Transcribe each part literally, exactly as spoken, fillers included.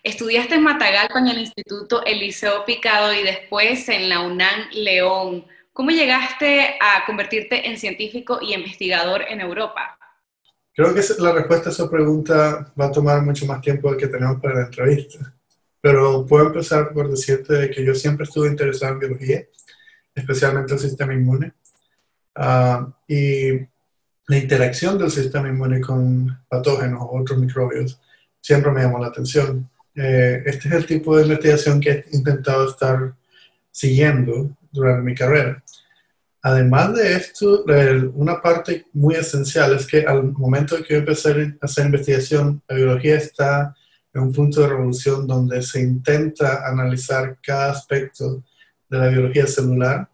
Estudiaste en Matagalpa en el Instituto Eliseo Picado y después en la UNAM León. ¿Cómo llegaste a convertirte en científico y investigador en Europa? Creo que la respuesta a esa pregunta va a tomar mucho más tiempo del que tenemos para la entrevista. Pero puedo empezar por decirte que yo siempre estuve interesado en biología, especialmente el sistema inmune. Uh, y la interacción del sistema inmune con patógenos o otros microbios siempre me llamó la atención. Eh, este es el tipo de investigación que he intentado estar siguiendo durante mi carrera. Además de esto, una parte muy esencial es que al momento de que yo empecé a hacer investigación, la biología está en un punto de revolución donde se intenta analizar cada aspecto de la biología celular,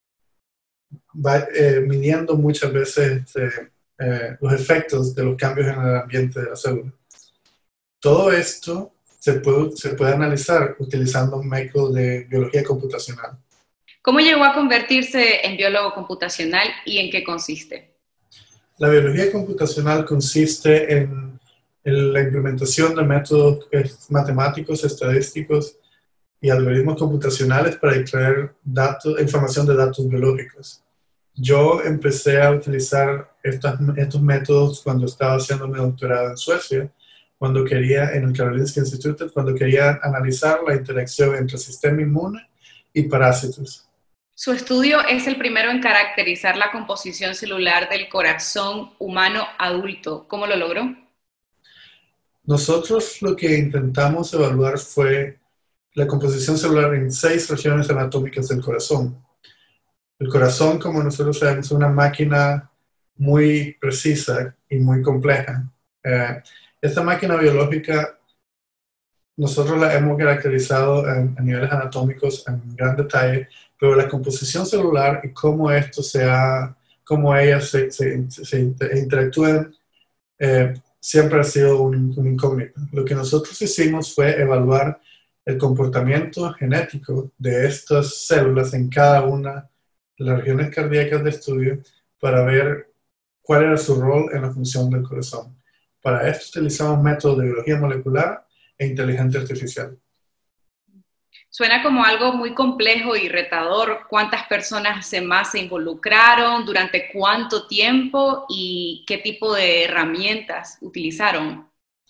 va, eh, midiendo muchas veces este, eh, los efectos de los cambios en el ambiente de la célula. Todo esto se puede, se puede analizar utilizando un método de biología computacional. ¿Cómo llegó a convertirse en biólogo computacional y en qué consiste? La biología computacional consiste en, en la implementación de métodos matemáticos, estadísticos y algoritmos computacionales para extraer datos, información de datos biológicos. Yo empecé a utilizar estas, estos métodos cuando estaba haciendo mi doctorado en Suecia, cuando quería, en el Karolinska Institutet, cuando quería analizar la interacción entre el sistema inmune y parásitos. Su estudio es el primero en caracterizar la composición celular del corazón humano adulto. ¿Cómo lo logró? Nosotros lo que intentamos evaluar fue la composición celular en seis regiones anatómicas del corazón. El corazón, como nosotros sabemos, es una máquina muy precisa y muy compleja. Eh, esta máquina biológica, nosotros la hemos caracterizado en, a niveles anatómicos en gran detalle, pero la composición celular y cómo esto se ha, cómo ellas se, se, se interactúan, eh, siempre ha sido un, un incógnito. Lo que nosotros hicimos fue evaluar el comportamiento genético de estas células en cada una de las regiones cardíacas de estudio para ver cuál era su rol en la función del corazón. Para esto utilizamos métodos de biología molecular e inteligencia artificial. Suena como algo muy complejo y retador. ¿Cuántas personas más se involucraron? ¿Durante cuánto tiempo? ¿Y qué tipo de herramientas utilizaron?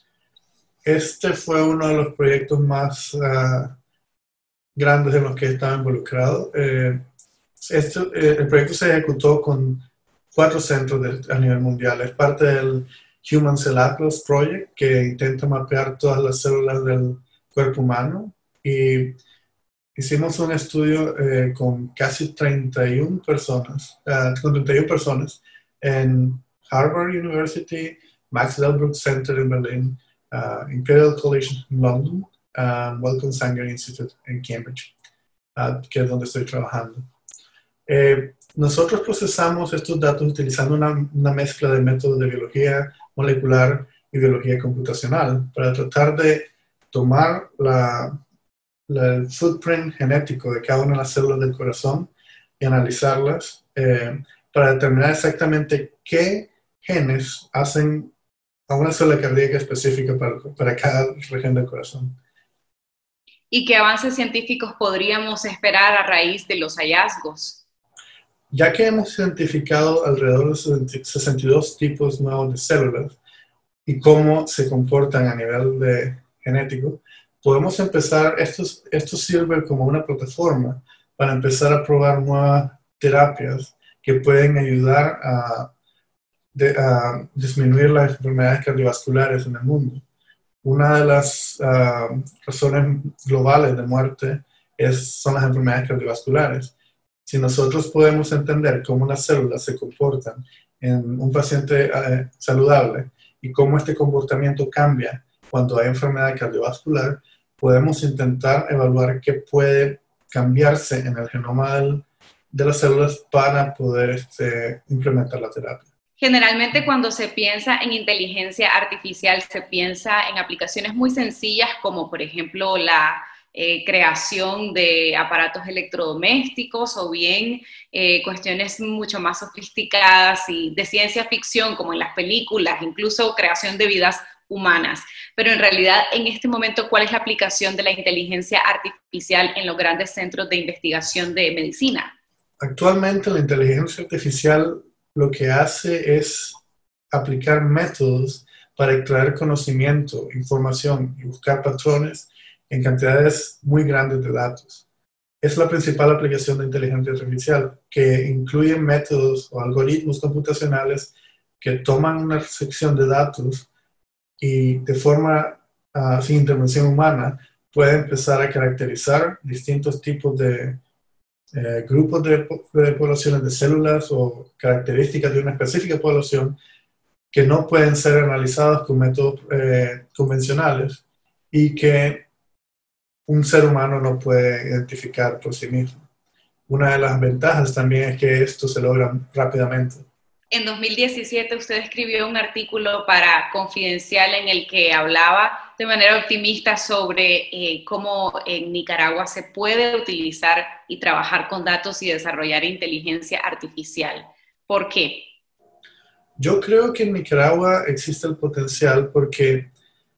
Este fue uno de los proyectos más uh, grandes en los que estaba involucrado. Eh, este, eh, el proyecto se ejecutó con cuatro centros de, a nivel mundial. Es parte del Human Cell Atlas Project, que intenta mapear todas las células del cuerpo humano. Y hicimos un estudio eh, con casi treinta y una personas, uh, con treinta y una personas en Harvard University, Max Delbruck Center en Berlín, uh, Imperial College en London, and Wellcome Sanger Institute en Cambridge, uh, que es donde estoy trabajando. Eh, nosotros procesamos estos datos utilizando una, una mezcla de métodos de biología molecular y biología computacional para tratar de tomar la el footprint genético de cada una de las células del corazón y analizarlas eh, para determinar exactamente qué genes hacen a una célula cardíaca específica para, para cada región del corazón. ¿Y qué avances científicos podríamos esperar a raíz de los hallazgos? Ya que hemos identificado alrededor de sesenta y dos tipos nuevos de células y cómo se comportan a nivel de genético, podemos empezar, esto, esto sirve como una plataforma para empezar a probar nuevas terapias que pueden ayudar a, de, a disminuir las enfermedades cardiovasculares en el mundo. Una de las uh, razones globales de muerte es, son las enfermedades cardiovasculares. Si nosotros podemos entender cómo las células se comportan en un paciente uh, saludable y cómo este comportamiento cambia cuando hay enfermedad cardiovascular, podemos intentar evaluar qué puede cambiarse en el genoma del, de las células para poder este, implementar la terapia. Generalmente cuando se piensa en inteligencia artificial se piensa en aplicaciones muy sencillas como por ejemplo la eh, creación de aparatos electrodomésticos o bien eh, cuestiones mucho más sofisticadas y de ciencia ficción como en las películas, incluso creación de vidas humanas. Pero en realidad, en este momento, ¿cuál es la aplicación de la inteligencia artificial en los grandes centros de investigación de medicina? Actualmente la inteligencia artificial lo que hace es aplicar métodos para extraer conocimiento, información y buscar patrones en cantidades muy grandes de datos. Es la principal aplicación de inteligencia artificial, que incluye métodos o algoritmos computacionales que toman una sección de datos y de forma uh, sin intervención humana puede empezar a caracterizar distintos tipos de eh, grupos de, de poblaciones de células o características de una específica población que no pueden ser analizados con métodos eh, convencionales y que un ser humano no puede identificar por sí mismo. Una de las ventajas también es que esto se logra rápidamente. En dos mil diecisiete usted escribió un artículo para Confidencial en el que hablaba de manera optimista sobre eh, cómo en Nicaragua se puede utilizar y trabajar con datos y desarrollar inteligencia artificial. ¿Por qué? Yo creo que en Nicaragua existe el potencial porque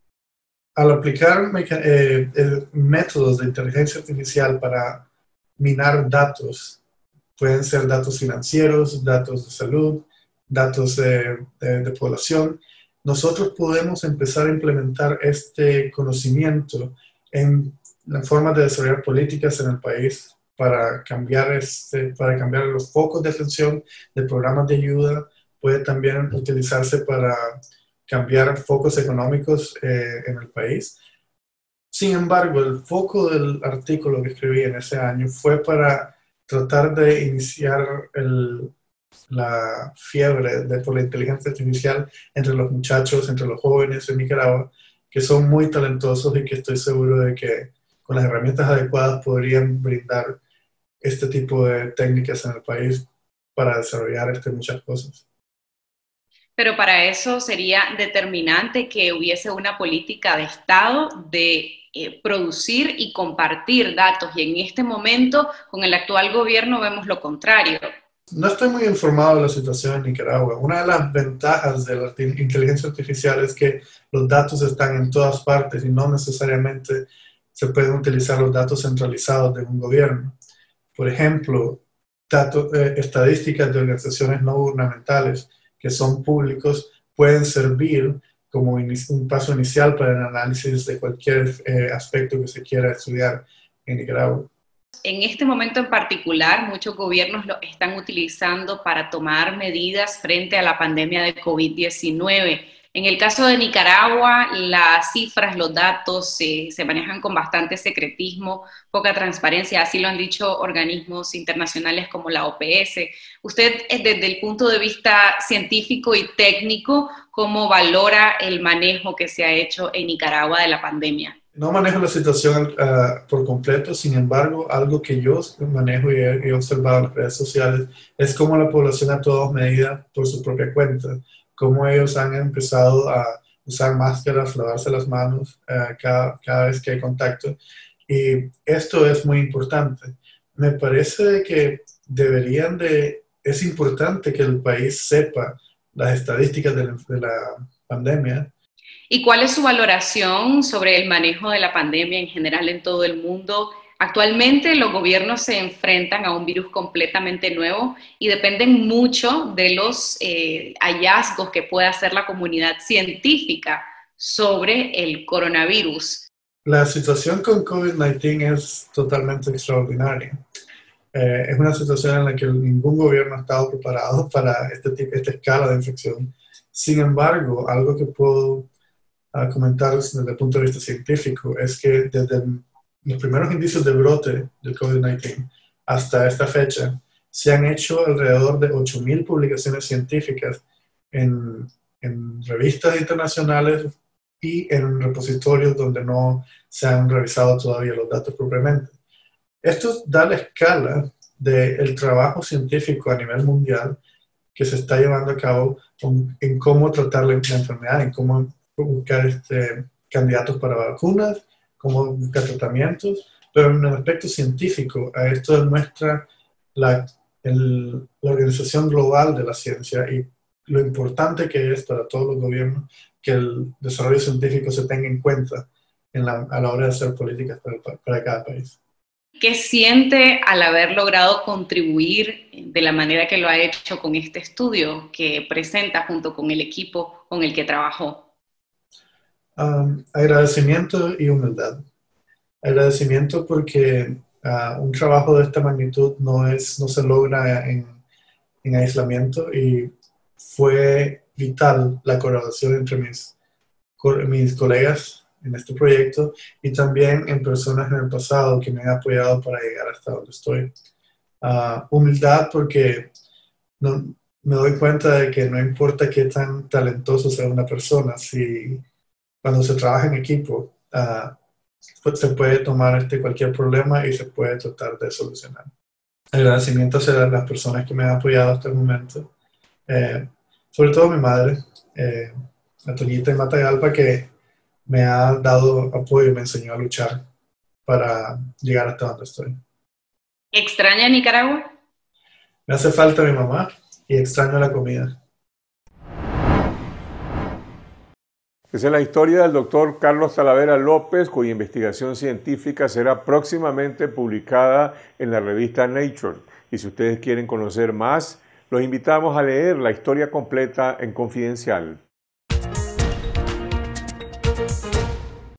al aplicar eh, métodos de inteligencia artificial para minar datos, pueden ser datos financieros, datos de salud, datos de, de, de población, nosotros podemos empezar a implementar este conocimiento en la forma de desarrollar políticas en el país para cambiar, este, para cambiar los focos de atención de programas de ayuda. Puede también utilizarse para cambiar focos económicos eh, en el país. Sin embargo, el foco del artículo que escribí en ese año fue para tratar de iniciar el, la fiebre de, por la inteligencia artificial entre los muchachos, entre los jóvenes en Nicaragua, que son muy talentosos y que estoy seguro de que con las herramientas adecuadas podrían brindar este tipo de técnicas en el país para desarrollar este, muchas cosas. Pero para eso sería determinante que hubiese una política de Estado de eh, producir y compartir datos. Y en este momento, con el actual gobierno, vemos lo contrario. No estoy muy informado de la situación en Nicaragua. Una de las ventajas de la inteligencia artificial es que los datos están en todas partes y no necesariamente se pueden utilizar los datos centralizados de un gobierno. Por ejemplo, datos, eh, estadísticas de organizaciones no gubernamentales que son públicos pueden servir como un paso inicial para el análisis de cualquier eh, aspecto que se quiera estudiar en Nicaragua. En este momento en particular, muchos gobiernos lo están utilizando para tomar medidas frente a la pandemia de COVID diecinueve. En el caso de Nicaragua, las cifras, los datos eh, se manejan con bastante secretismo, poca transparencia, así lo han dicho organismos internacionales como la O P S. Usted, desde el punto de vista científico y técnico, ¿cómo valora el manejo que se ha hecho en Nicaragua de la pandemia? No manejo la situación uh, por completo, sin embargo, algo que yo manejo y he, he observado en las redes sociales es cómo la población ha tomado medidas por su propia cuenta, cómo ellos han empezado a usar máscaras, lavarse las manos uh, cada, cada vez que hay contacto. Y esto es muy importante. Me parece que deberían de, es importante que el país sepa las estadísticas de la, de la pandemia. ¿Y cuál es su valoración sobre el manejo de la pandemia en general en todo el mundo? Actualmente los gobiernos se enfrentan a un virus completamente nuevo y dependen mucho de los eh, hallazgos que pueda hacer la comunidad científica sobre el coronavirus. La situación con COVID diecinueve es totalmente extraordinaria. Eh, es una situación en la que ningún gobierno ha estado preparado para este tipo, esta escala de infección. Sin embargo, algo que puedo a comentar desde el punto de vista científico es que desde los primeros indicios de brote del COVID diecinueve hasta esta fecha se han hecho alrededor de ocho mil publicaciones científicas en, en revistas internacionales y en repositorios donde no se han revisado todavía los datos propiamente. Esto da la escala del trabajo científico a nivel mundial que se está llevando a cabo en cómo tratar la enfermedad, en cómo buscar este, candidatos para vacunas, cómo buscar tratamientos, pero en el aspecto científico, a esto demuestra la, el, la organización global de la ciencia y lo importante que es para todos los gobiernos que el desarrollo científico se tenga en cuenta en la, a la hora de hacer políticas para, para cada país. ¿Qué siente al haber logrado contribuir de la manera que lo ha hecho con este estudio que presenta junto con el equipo con el que trabajó? Um, agradecimiento y humildad. Agradecimiento porque uh, un trabajo de esta magnitud no, es, no se logra en, en aislamiento, y fue vital la colaboración entre mis, mis colegas en este proyecto y también en personas en el pasado que me han apoyado para llegar hasta donde estoy. Uh, humildad porque no, me doy cuenta de que no importa qué tan talentoso sea una persona, si cuando se trabaja en equipo, uh, pues se puede tomar este, cualquier problema y se puede tratar de solucionar. Agradecimiento a las personas que me han apoyado hasta el momento, eh, sobre todo mi madre, eh, la Toñita de Matagalpa, que me ha dado apoyo y me enseñó a luchar para llegar hasta donde estoy. ¿Extraña Nicaragua? Me hace falta mi mamá y extraño la comida. Esa es la historia del doctor Carlos Talavera López, cuya investigación científica será próximamente publicada en la revista Nature. Y si ustedes quieren conocer más, los invitamos a leer la historia completa en Confidencial.